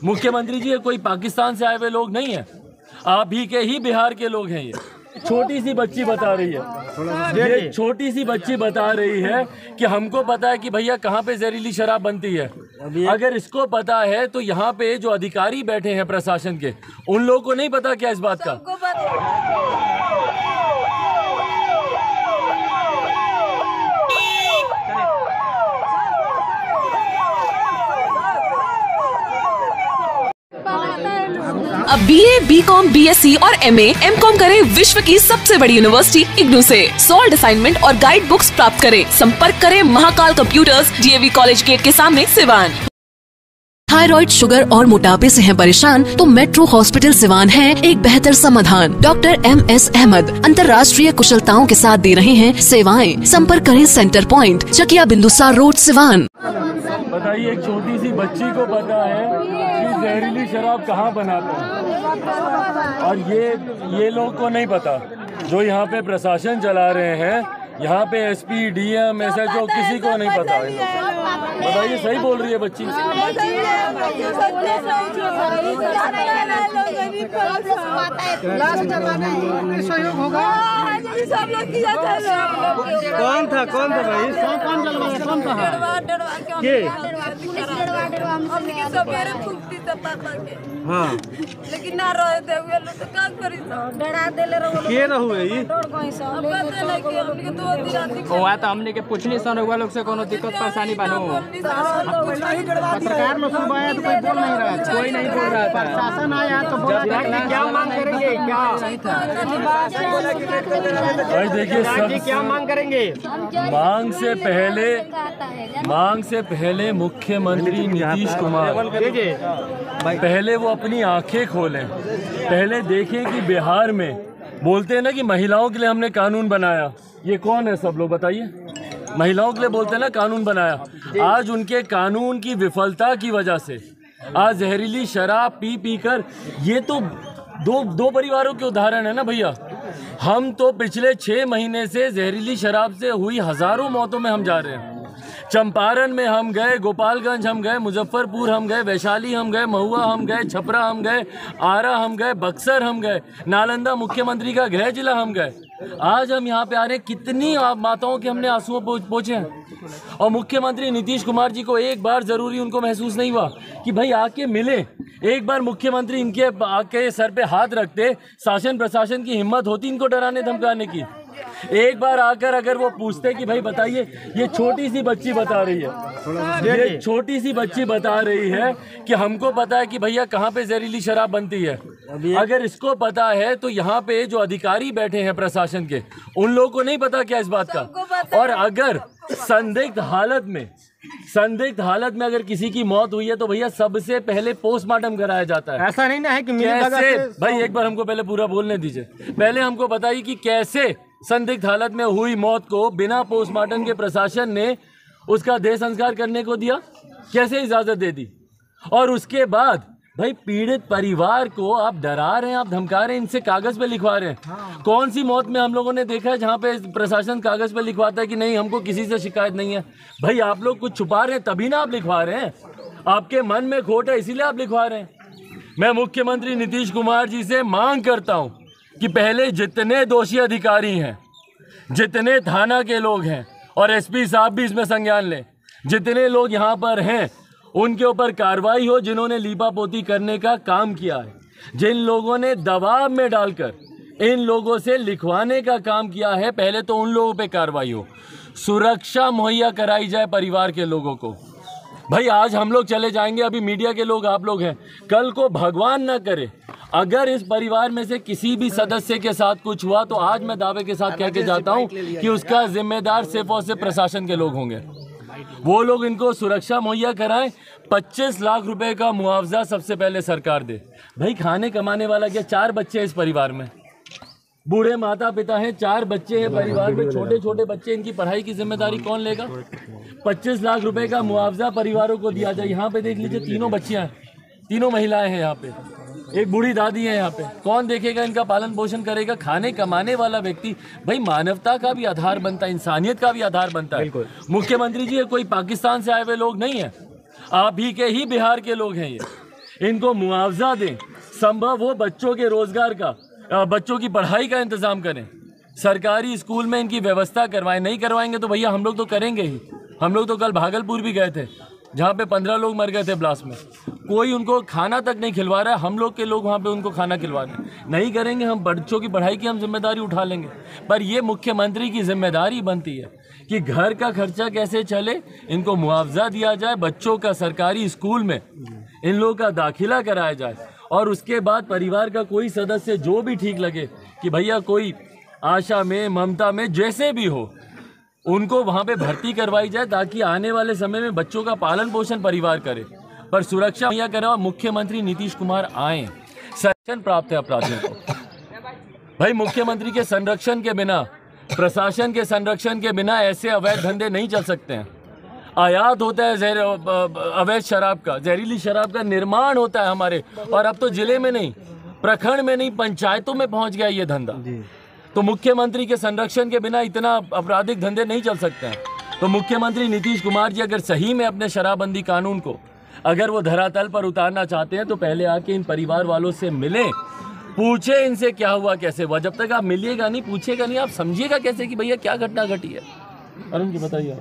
मुख्यमंत्री जी ये कोई पाकिस्तान से आए हुए लोग नहीं है, आप ही के ही बिहार के लोग हैं। ये छोटी सी बच्ची बता रही है, ये छोटी सी बच्ची बता रही है कि हमको पता है कि भैया कहाँ पे जहरीली शराब बनती है। अगर इसको पता है तो यहाँ पे जो अधिकारी बैठे हैं प्रशासन के, उन लोगों को नहीं पता क्या इस बात का? अब BA, BCom, BSc और MA, MCom करें विश्व की सबसे बड़ी यूनिवर्सिटी इग्नू से। सॉल्ड असाइनमेंट और गाइड बुक्स प्राप्त करें। संपर्क करें Mahakal computers, DAV college gate के सामने, सिवान। थायराइड, शुगर और मोटापे से हैं परेशान तो मेट्रो हॉस्पिटल सिवान है एक बेहतर समाधान। डॉक्टर MS अहमद अंतर्राष्ट्रीय कुशलताओं के साथ दे रहे हैं सेवाएं। संपर्क करें centre point, Chakia Bindusar road, Siwan. बताइए, एक छोटी सी बच्ची को पता है कि जहरीली शराब कहाँ बनाते हैं, और ये लोग को नहीं पता। जो यहाँ पे प्रशासन चला रहे हैं, यहाँ पे SP, DM, SHO किसी को नहीं पता। बताइए, सही बोल रही है बच्ची? सहयोग होगा। कौन था भाई? कौन हाँ, लेकिन ना रहे थे तो क्या करी, डरा देले के रहुए ई तो हमने के पूछनी सन हुआ लोग से कोनो दिक्कत परेशानी बानो। पत्रकार लोग सुबह आया तो कोई बोल नहीं रहा था, कोई नहीं बोल रहा था। शासन आया तो क्या मांग करेंगे? क्या देखिए, क्या मांग करेंगे? मांग से पहले मुख्यमंत्री नीतीश कुमार पहले वो अपनी आंखें खोलें, पहले देखें कि बिहार में बोलते हैं ना कि महिलाओं के लिए हमने कानून बनाया। ये कौन है सब लोग बताइए? महिलाओं के लिए बोलते हैं ना कानून बनाया। आज उनके कानून की विफलता की वजह से आज जहरीली शराब पी कर, ये तो दो परिवारों के उदाहरण है ना भैया। हम तो पिछले 6 महीने से जहरीली शराब से हुई हजारों मौतों में हम जा रहे हैं। चंपारण में हम गए, गोपालगंज हम गए, मुजफ्फरपुर हम गए, वैशाली हम गए, महुआ हम गए, छपरा हम गए, आरा हम गए, बक्सर हम गए, नालंदा मुख्यमंत्री का गृह जिला हम गए। आज हम यहाँ पे आ रहे हैं, कितनी माताओं के हमने आंसुओं पहुँचे हैं। और मुख्यमंत्री नीतीश कुमार जी को एक बार जरूरी उनको महसूस नहीं हुआ कि भाई आके मिले, एक बार मुख्यमंत्री इनके आके सर पे हाथ रखते, शासन प्रशासन की हिम्मत होती इनको डराने धमकाने की। एक बार आकर अगर वो पूछते कि भाई बताइए, ये छोटी सी बच्ची बता रही है, ये छोटी सी बच्ची बता रही है कि हमको पता है कि भैया कहाँ पे जहरीली शराब बनती है। अगर इसको पता है तो यहाँ पे जो अधिकारी बैठे हैं प्रशासन के, उन लोगों को नहीं पता क्या इस बात का? और अगर संदिग्ध हालत में अगर किसी की मौत हुई है तो भैया सबसे पहले पोस्टमार्टम कराया जाता है। ऐसा नहीं ना है कि कैसे? भाई एक बार हमको पहले पूरा बोलने दीजिए। पहले हमको बताइए कि कैसे संदिग्ध हालत में हुई मौत को बिना पोस्टमार्टम के प्रशासन ने उसका देह संस्कार करने को दिया? कैसे इजाजत दे दी? और उसके बाद भाई पीड़ित परिवार को आप डरा रहे हैं, आप धमका रहे हैं, इनसे कागज पे लिखवा रहे हैं। कौन सी मौत में हम लोगों ने देखा है जहाँ पे प्रशासन कागज पे लिखवाता है कि नहीं हमको किसी से शिकायत नहीं है? भाई आप लोग कुछ छुपा रहे हैं तभी ना आप लिखवा रहे हैं, आपके मन में खोट है इसीलिए आप लिखवा रहे हैं। मैं मुख्यमंत्री नीतीश कुमार जी से मांग करता हूँ कि पहले जितने दोषी अधिकारी हैं, जितने थाना के लोग हैं, और SP साहब भी इसमें संज्ञान लें, जितने लोग यहाँ पर हैं उनके ऊपर कार्रवाई हो जिन्होंने लीपापोती करने का काम किया है, जिन लोगों ने दबाव में डालकर इन लोगों से लिखवाने का काम किया है, पहले तो उन लोगों पे कार्रवाई हो, सुरक्षा मुहैया कराई जाए परिवार के लोगों को। भाई आज हम लोग चले जाएंगे, अभी मीडिया के लोग आप लोग हैं, कल को भगवान ना करे अगर इस परिवार में से किसी भी सदस्य के साथ कुछ हुआ तो आज मैं दावे के साथ कह के जाता हूं कि उसका जिम्मेदार सिर्फ और सिर्फ प्रशासन के लोग होंगे। वो लोग इनको सुरक्षा मुहैया कराएं, 25 लाख रुपए का मुआवजा सबसे पहले सरकार दे। भाई खाने कमाने वाला क्या 4 बच्चे हैं इस परिवार में, बूढ़े माता पिता हैं, 4 बच्चे हैं परिवार में, छोटे छोटे बच्चे, इनकी पढ़ाई की जिम्मेदारी कौन लेगा? 25 लाख रुपए का मुआवजा परिवारों को दिया जाए। यहाँ पे देख लीजिए 3 बच्चियां हैं, 3 महिलाएं हैं यहाँ पे, एक बूढ़ी दादी है यहाँ पे, कौन देखेगा इनका पालन पोषण करेगा? खाने कमाने वाला व्यक्ति भाई मानवता का भी आधार बनता है, इंसानियत का भी आधार बनता है। मुख्यमंत्री जी ये कोई पाकिस्तान से आए हुए लोग नहीं है, आप ही के ही बिहार के लोग हैं। इनको मुआवजा दें, संभव हो बच्चों के रोजगार का, बच्चों की पढ़ाई का इंतजाम करें, सरकारी स्कूल में इनकी व्यवस्था करवाएं। नहीं करवाएंगे तो भैया हम लोग तो करेंगे ही। हम लोग तो कल भागलपुर भी गए थे जहाँ पे 15 लोग मर गए थे ब्लास्ट में, कोई उनको खाना तक नहीं खिलवा रहा है, हम लोग के लोग वहाँ पे उनको खाना खिलवा रहे हैं। नहीं करेंगे हम, बच्चों की पढ़ाई की हम जिम्मेदारी उठा लेंगे, पर ये मुख्यमंत्री की जिम्मेदारी बनती है कि घर का खर्चा कैसे चले, इनको मुआवजा दिया जाए, बच्चों का सरकारी स्कूल में इन लोगों का दाखिला कराया जाए, और उसके बाद परिवार का कोई सदस्य जो भी ठीक लगे कि भैया कोई आशा में, ममता में, जैसे भी हो, उनको वहाँ पे भर्ती करवाई जाए ताकि आने वाले समय में बच्चों का पालन पोषण परिवार करे, पर सुरक्षा मुहैया करें। और मुख्यमंत्री नीतीश कुमार आए, संरक्षण प्राप्त है अपराधियों को। भाई मुख्यमंत्री के संरक्षण के बिना, प्रशासन के संरक्षण के बिना ऐसे अवैध धंधे नहीं चल सकते हैं। आयात होता है अवैध शराब का, जहरीली शराब का निर्माण होता है हमारे, और अब तो जिले में नहीं, प्रखंड में नहीं, पंचायतों में पहुंच गया ये धंधा। तो मुख्यमंत्री के संरक्षण के बिना इतना आपराधिक धंधे नहीं चल सकते हैं। तो मुख्यमंत्री नीतीश कुमार जी अगर सही में अपने शराबबंदी कानून को अगर वो धरातल पर उतारना चाहते हैं तो पहले आके इन परिवार वालों से मिलें, पूछे इनसे क्या हुआ, कैसे हुआ। जब तक आप मिलिएगा नहीं, पूछेगा नहीं, आप समझिएगा कैसे कि भैया क्या घटना घटी है। अरुण जी बताइए।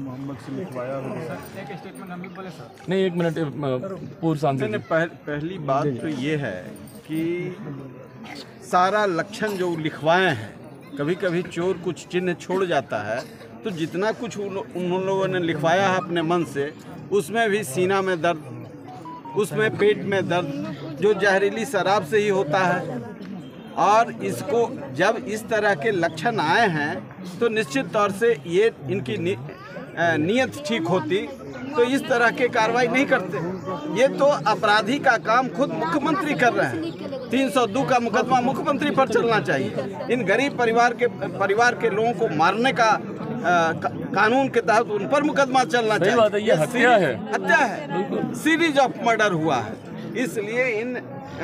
नहीं, एक मिनट, पूर्व सांसद। पहली बात तो ये है कि सारा लक्षण जो लिखवाए हैं, कभी कभी चोर कुछ चिन्ह छोड़ जाता है, तो जितना कुछ उन लोगों ने लिखवाया है अपने मन से, उसमें भी सीना में दर्द, उसमें पेट में दर्द, जो जहरीली शराब से ही होता है। और इसको जब इस तरह के लक्षण आए हैं तो निश्चित तौर से ये इनकी नीयत ठीक होती तो इस तरह के कार्रवाई नहीं करते। ये तो अपराधी का काम खुद मुख्यमंत्री कर रहे हैं। 302 का मुकदमा मुख्यमंत्री पर चलना चाहिए। इन गरीब परिवार के लोगों को मारने का कानून के तहत उन पर मुकदमा चलना चाहिए। बात है, ये हत्या है, सीरीज ऑफ मर्डर हुआ है। इसलिए इन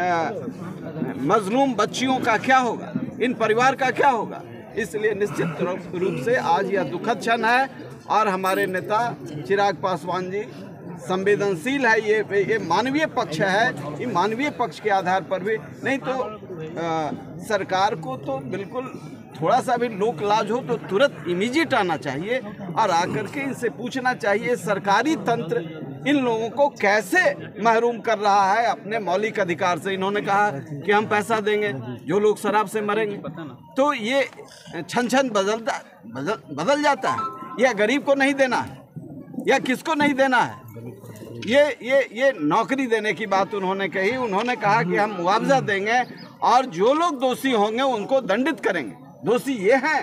मजलूम बच्चियों का क्या होगा, इन परिवार का क्या होगा। इसलिए निश्चित रूप से आज यह दुखद क्षण है और हमारे नेता चिराग पासवान जी संवेदनशील है। ये मानवीय पक्ष है, ये मानवीय पक्ष के आधार पर भी नहीं तो सरकार को तो बिल्कुल थोड़ा सा भी लोक लाज हो तो तुरंत इमीडिएट आना चाहिए और आकर के इनसे पूछना चाहिए सरकारी तंत्र इन लोगों को कैसे महरूम कर रहा है अपने मौलिक अधिकार से। इन्होंने कहा कि हम पैसा देंगे जो लोग शराब से मरेंगे, तो ये छन छन बदल जाता है। या गरीब को नहीं देना है या किसको नहीं देना है, ये नौकरी देने की बात उन्होंने कही। उन्होंने कहा कि हम मुआवजा देंगे और जो लोग दोषी होंगे उनको दंडित करेंगे। दोषी ये हैं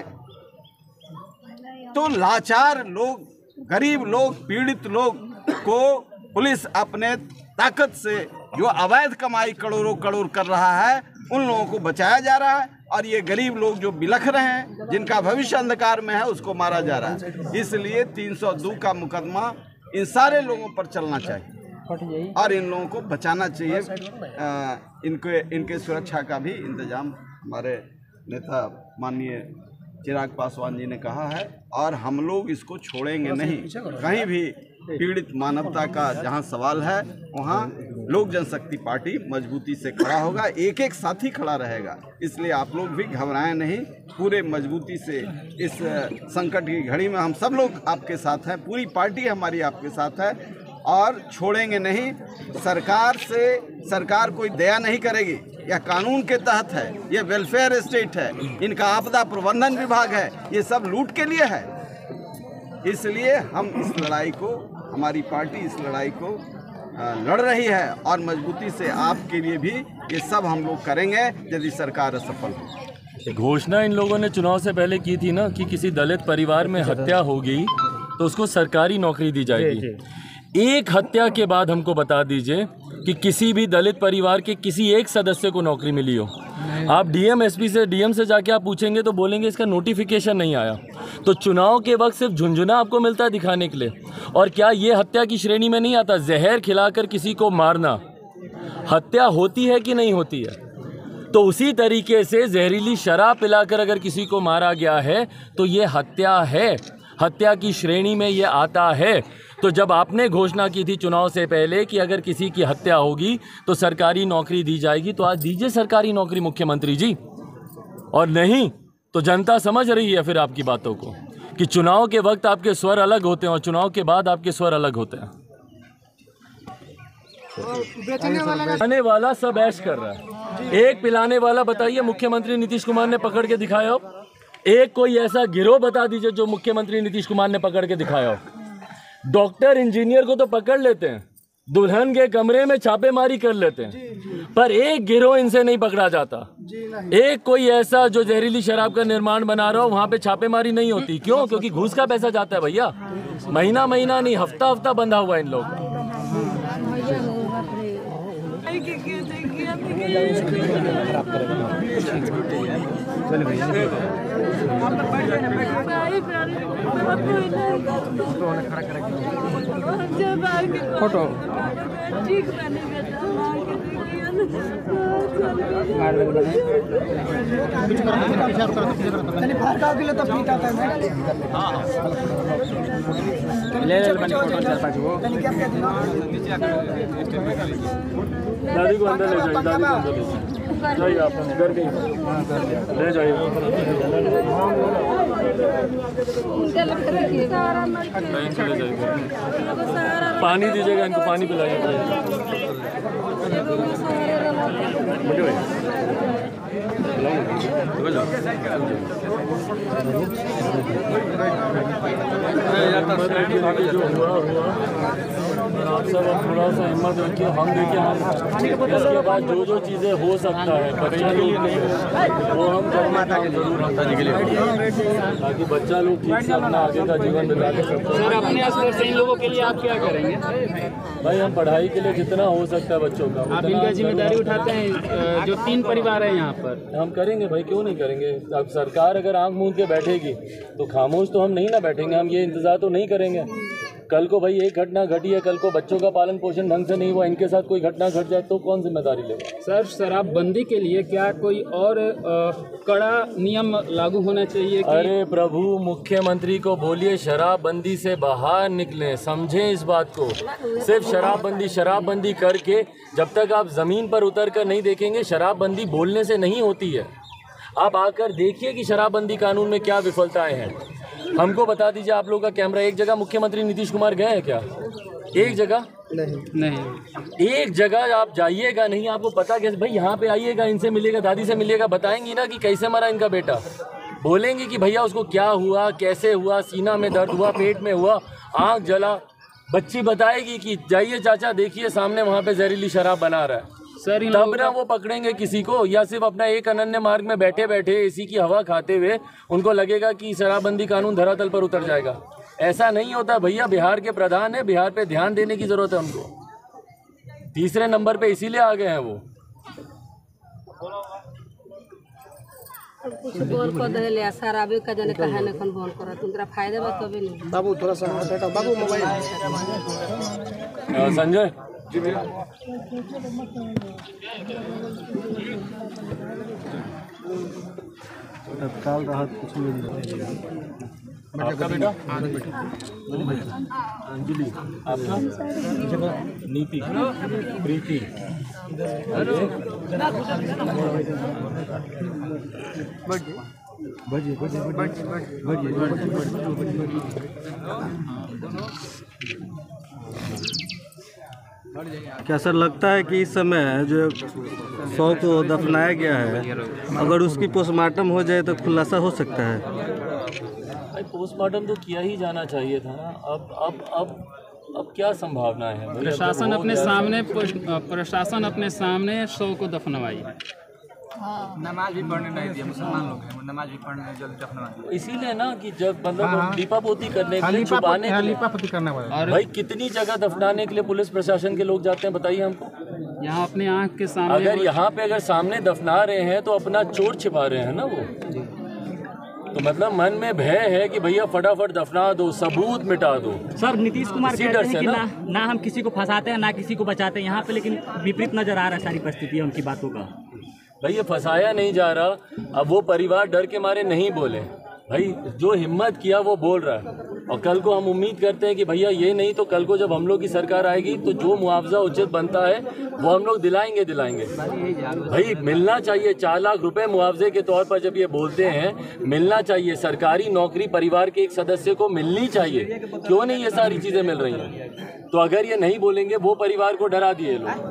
तो लाचार लोग, गरीब लोग, पीड़ित लोग को पुलिस अपने ताकत से जो अवैध कमाई करोड़ों करोड़ कर रहा है उन लोगों को बचाया जा रहा है, और ये गरीब लोग जो बिलख रहे हैं, जिनका भविष्य अंधकार में है, उसको मारा जा रहा है। इसलिए 302 का मुकदमा इन सारे लोगों पर चलना चाहिए और इन लोगों को बचाना चाहिए। इनके सुरक्षा का भी इंतजाम हमारे नेता माननीय चिराग पासवान जी ने कहा है और हम लोग इसको छोड़ेंगे नहीं। कहीं भी पीड़ित मानवता का जहां सवाल है वहां लोक जनशक्ति पार्टी मजबूती से खड़ा होगा, एक एक साथी खड़ा रहेगा। इसलिए आप लोग भी घबराएं नहीं, पूरे मजबूती से इस संकट की घड़ी में हम सब लोग आपके साथ हैं, पूरी पार्टी हमारी आपके साथ है और छोड़ेंगे नहीं। सरकार कोई दया नहीं करेगी, यह कानून के तहत है, यह वेलफेयर स्टेट है, इनका आपदा प्रबंधन विभाग है, ये सब लूट के लिए है। इसलिए हम इस लड़ाई को, हमारी पार्टी इस लड़ाई को लड़ रही है और मजबूती से आपके लिए भी ये सब हम लोग करेंगे यदि सरकार असफल हो। घोषणा इन लोगों ने चुनाव से पहले की थी ना कि किसी दलित परिवार में हत्या होगी तो उसको सरकारी नौकरी दी जाएगी। एक हत्या के बाद हमको बता दीजिए कि किसी भी दलित परिवार के किसी एक सदस्य को नौकरी मिली हो। आप डीएम एसपी से, डीएम से जाके आप पूछेंगे तो बोलेंगे इसका नोटिफिकेशन नहीं आया। तो चुनाव के वक्त सिर्फ झुंझुना आपको मिलता है दिखाने के लिए। और क्या ये हत्या की श्रेणी में नहीं आता? जहर खिलाकर किसी को मारना हत्या होती है कि नहीं होती है? तो उसी तरीके से जहरीली शराब पिलाकर अगर किसी को मारा गया है तो ये हत्या है, हत्या की श्रेणी में ये आता है। तो जब आपने घोषणा की थी चुनाव से पहले कि अगर किसी की हत्या होगी तो सरकारी नौकरी दी जाएगी, तो आज दीजिए सरकारी नौकरी मुख्यमंत्री जी। और नहीं तो जनता समझ रही है फिर आपकी बातों को कि चुनाव के वक्त आपके स्वर अलग होते हैं और चुनाव के बाद आपके स्वर अलग होते हैं। पिलाने वाला सब ऐश कर रहा है। एक पिलाने वाला बताइए मुख्यमंत्री नीतीश कुमार ने पकड़ के दिखाया हो? एक कोई ऐसा गिरोह बता दीजिए जो मुख्यमंत्री नीतीश कुमार ने पकड़ के दिखाया हो? डॉक्टर इंजीनियर को तो पकड़ लेते हैं, दुल्हन के कमरे में छापेमारी कर लेते हैं, पर एक गिरोह इनसे नहीं पकड़ा जाता। एक कोई ऐसा जो जहरीली शराब का निर्माण बना रहा हो वहां पे छापेमारी नहीं होती। क्यों? क्योंकि घूस का पैसा जाता है भैया, महीना महीना नहीं, हफ्ता हफ्ता बंधा हुआ है इन लोग। फोटो दादी को अंदर ले जाइए, दादी को अंदर ले जाइए, आप घर गई ले जाइए। पानी दीजिएगा इनको, पानी पिलाइए। जो हुआ आप सब अब थोड़ा सा हिम्मत रखिए, हम देखिए हम इसके बाद जो चीज़ें हो सकता है बच्चा लोग नहीं वो हम जरूर ताकि बच्चा लोग ठीक से अपना आगे का जीवन बिता के सकते हैं। अपने स्तर से इन लोगों के लिए आप क्या करेंगे? भाई हम पढ़ाई के लिए जितना हो सकता है बच्चों का आप इनका जिम्मेदारी उठाते हैं। जो 3 परिवार है यहाँ पर, हम करेंगे भाई, क्यों नहीं करेंगे। अब सरकार अगर आंख मूंद के बैठेगी तो खामोश तो हम नहीं ना बैठेंगे, हम ये इंतजार तो नहीं करेंगे। कल को भाई एक घटना घटी है, कल को बच्चों का पालन पोषण ढंग से नहीं हुआ, इनके साथ कोई घटना घट जाए तो कौन जिम्मेदारी लेगा? सर शराबबंदी के लिए क्या कोई और कड़ा नियम लागू होना चाहिए कि... अरे प्रभु, मुख्यमंत्री को बोलिए शराबबंदी से बाहर निकलें, समझें इस बात को। सिर्फ शराबबंदी करके जब तक आप ज़मीन पर उतर कर नहीं देखेंगे, शराबबंदी बोलने से नहीं होती है। आप आकर देखिए कि शराबबंदी कानून में क्या विफलताएं हैं। हमको बता दीजिए, आप लोगों का कैमरा एक जगह मुख्यमंत्री नीतीश कुमार गए हैं क्या? एक जगह नहीं। एक जगह आप जाइएगा नहीं, आपको पता कैसे भाई? यहाँ पे आइएगा, इनसे मिलेगा, दादी से मिलेगा, बताएंगी ना कि कैसे मरा इनका बेटा। बोलेंगे कि भैया उसको क्या हुआ, कैसे हुआ, सीना में दर्द हुआ, पेट में हुआ, आँख जला। बच्ची बताएगी कि जाइए चाचा देखिए सामने वहाँ पे जहरीली शराब बना रहा है। सर तब ना वो पकड़ेंगे किसी को, या सिर्फ अपना एक अनन्य मार्ग में बैठे बैठे एसी की हवा खाते हुए उनको लगेगा कि शराबबंदी कानून धरातल पर उतर जाएगा। ऐसा नहीं होता भैया। बिहार के प्रधान है, बिहार पे ध्यान देने की जरूरत है उनको। 3रे नंबर पे इसीलिए आ गए हैं वो। कुछ बोल को दे शराबी का जने कहा न कौन बोल कर तुमरा फायदा बा तबे नहीं। बाबू थोड़ा सा हाथ हटाओ, बाबू मोबाइल। संजय जी भैया, तत्काल राहत कुछ मिल जाएगा। आपका बेटा अंजलि, आपका नीति, प्रीति, क्या सर लगता है कि इस समय जो 100 को दफनाया गया है, अगर उसकी पोस्टमार्टम हो जाए तो खुलासा हो सकता है? भाई पोस्टमार्टम तो किया ही जाना चाहिए था ना। अब क्या संभावनाएं हैं? प्रशासन अपने सामने 100 को दफनवाई है। नमाज भी पढ़ने नहीं दिया, मुसलमान लोग हैं, नमाज भी पढ़ने नहीं जल्दी दफनवा दिया। इसीलिए ना कि जब मतलब लीपापोती करने के लिए, छुपाने के लिए, भाई कितनी जगह दफनाने के लिए पुलिस प्रशासन के लोग जाते हैं बताइए हमको। यहाँ अपने आँख के सामने, अगर यहाँ पे अगर सामने दफना रहे हैं तो अपना चोर छिपा रहे हैं ना वो। तो मतलब मन में भय है कि भैया फटाफट दफना दो, सबूत मिटा दो। सर नीतीश कुमार कहते हैं कि ना हम किसी को फंसाते हैं ना किसी को बचाते हैं यहाँ पे, लेकिन विपरीत नजर आ रहा है सारी परिस्थिति उनकी बातों का। भाई ये फंसाया नहीं जा रहा। अब वो परिवार डर के मारे नहीं बोले, भाई जो हिम्मत किया वो बोल रहा है। और कल को हम उम्मीद करते हैं कि भैया ये नहीं तो कल को जब हम लोग की सरकार आएगी तो जो मुआवजा उचित बनता है वो हम लोग दिलाएंगे। भाई मिलना चाहिए 4 लाख रुपए मुआवजे के तौर पर। जब ये बोलते हैं मिलना चाहिए, सरकारी नौकरी परिवार के एक सदस्य को मिलनी चाहिए, क्यों नहीं ये सारी चीजें मिल रही हैं? तो अगर ये नहीं बोलेंगे, वो परिवार को डरा दिए लोग,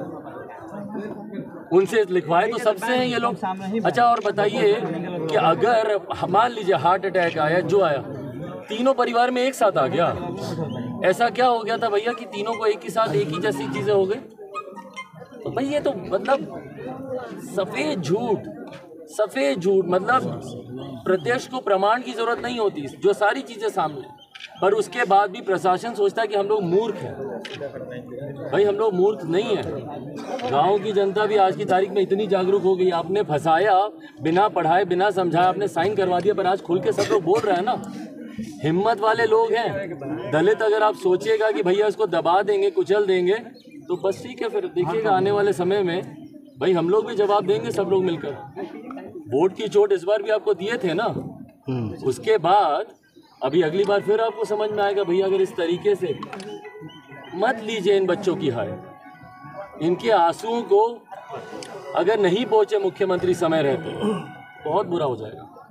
उनसे लिखवाए तो सबसे हैं ये लोग। अच्छा और बताइए कि अगर मान लीजिए हार्ट अटैक आया, जो आया तीनों परिवार में एक साथ आ गया, ऐसा क्या हो गया था भैया कि तीनों को एक ही साथ एक ही जैसी चीजें हो गई? तो भाई ये तो मतलब सफेद झूठ, मतलब प्रत्यक्ष को प्रमाण की जरूरत नहीं होती, जो सारी चीजें सामने, पर उसके बाद भी प्रशासन सोचता है कि हम लोग मूर्ख हैं। भाई हम लोग मूर्ख नहीं हैं। गांव की जनता भी आज की तारीख में इतनी जागरूक हो गई। आपने फंसाया, बिना पढ़ाए बिना समझाए आपने साइन करवा दिया, पर आज खुल के सब लोग बोल रहे हैं ना। हिम्मत वाले लोग हैं। दलित अगर आप सोचिएगा कि भैया इसको दबा देंगे, कुचल देंगे, तो बस ठीक है, फिर देखिएगा आने वाले समय में भाई हम लोग भी जवाब देंगे, सब लोग मिलकर। वोट की चोट इस बार भी आपको दिए थे ना, उसके बाद अभी अगली बार फिर आपको समझ में आएगा भैया अगर इस तरीके से मत लीजिए इन बच्चों की हाय। इनके आंसुओं को अगर नहीं पहुंचे मुख्यमंत्री समय रहते, बहुत बुरा हो जाएगा।